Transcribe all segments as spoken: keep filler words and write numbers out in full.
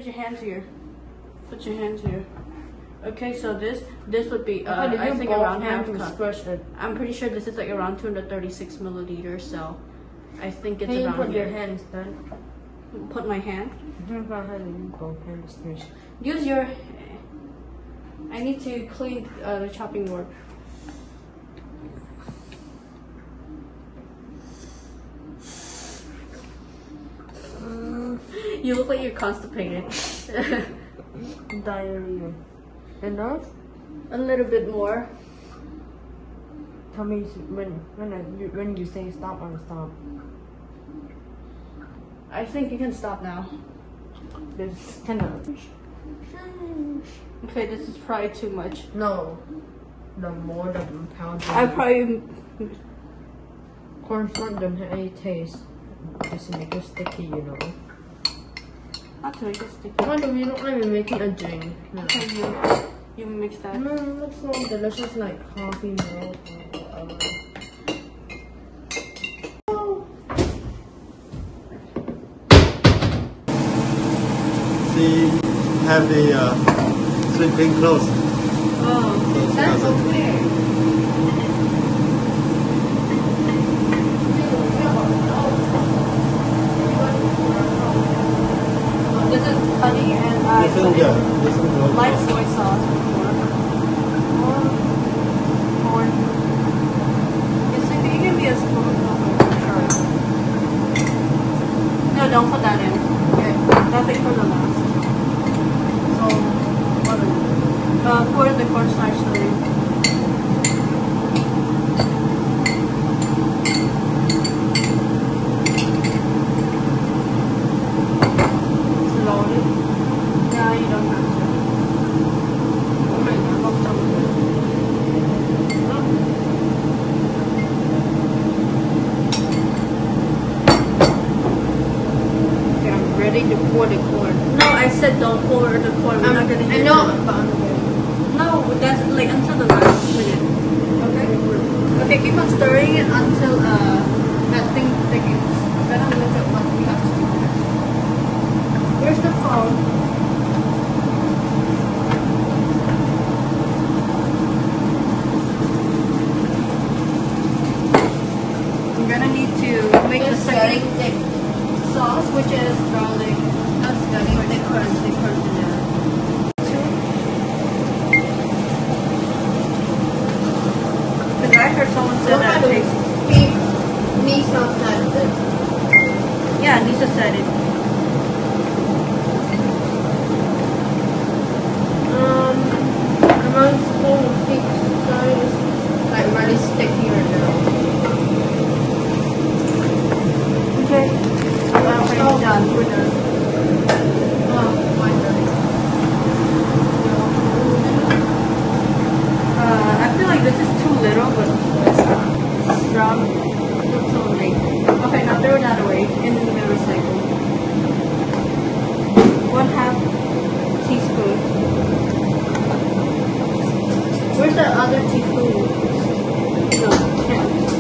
put your hands here. Put your hands here. Okay, so this this would be uh, I think around half cup. I'm pretty sure this is like around two hundred thirty-six milliliters. So I think it's Can around you put here. your hands then? Put my hand. Both hands. Use your. I need to clean uh, the chopping board. Uh, you look like you're constipated. Diarrhea. Enough? A little bit more. Tell me when when I, you, when you say stop, I'll stop. I think you can stop now. This kind of. Okay, this is probably too much. No, the more the powder. I probably. Cornstarch don't have any taste. Just make it sticky, you know. Not to make it sticky. Why do you not even making a drink? No. Okay, you you mix that. No, it's not delicious like coffee milk or whatever. She have the uh, sleeping clothes. Oh, that's okay. This is honey and uh, This is, yeah, this is good. light soy sauce. More, more. You see, you can be a spoon. No, don't put that in. Okay, nothing for the last. So, what is it? Uh, pour the cornstarch slowly. Slowly. Yeah, you don't have to. Oh my God, what's up with it? Okay, I'm ready to pour the corn. No, I said don't pour the corn. We're Um, not gonna use I know, it. but I'm No, that's like until the last minute. Okay? Okay, keep on stirring it until uh that thing thickens. Then I'll look at what we have to do next. Where's the phone? I'm gonna need to make the second thick sauce, which is garlic. Not garlic, but they crunch, they crunch in there. Because I heard someone say that it tastes. Nisa said it. Yeah, Lisa said it. Um, around four six size, like really sticky right now. Okay. Well, we're done. We're done. Oh, my God. Uh, I feel like this is too little, but it's not. Strong. It's so late. Okay, now throw that away in the recycle. One half teaspoon. Where's the other teaspoon? No, yeah.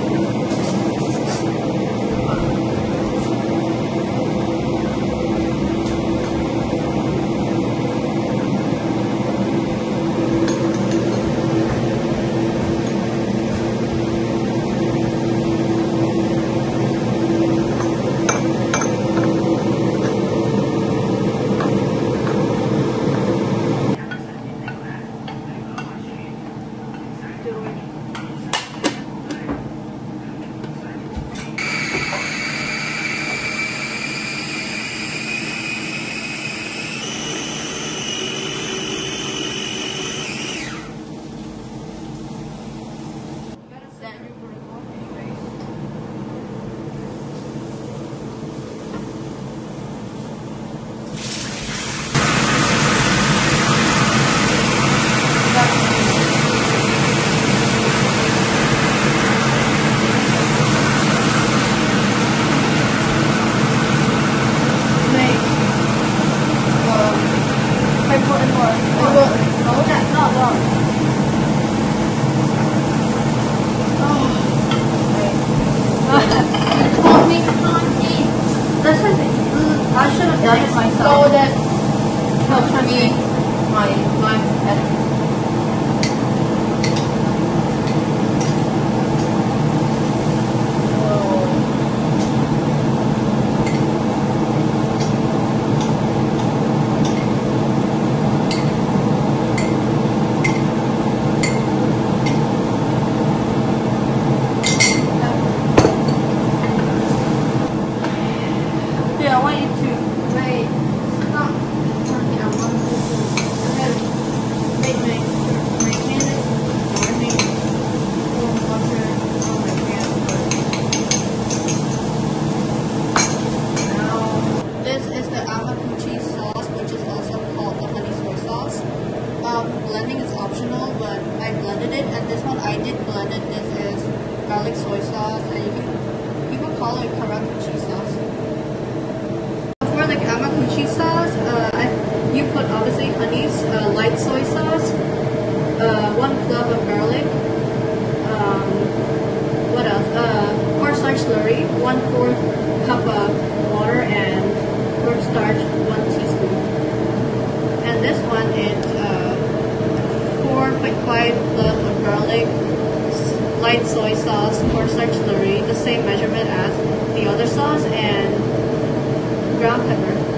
garlic soy sauce, and you can, people call it karakuchi sauce. For the kamakuchi sauce, uh, I, you put obviously honey's uh, light soy sauce, uh, one clove of garlic, um, what else? Uh, cornstarch slurry, one fourth cup of water, and cornstarch, one teaspoon. And this one is uh, four point five cloves of garlic, light soy sauce, cornstarch slurry, the same measurement as the other sauce, and ground pepper.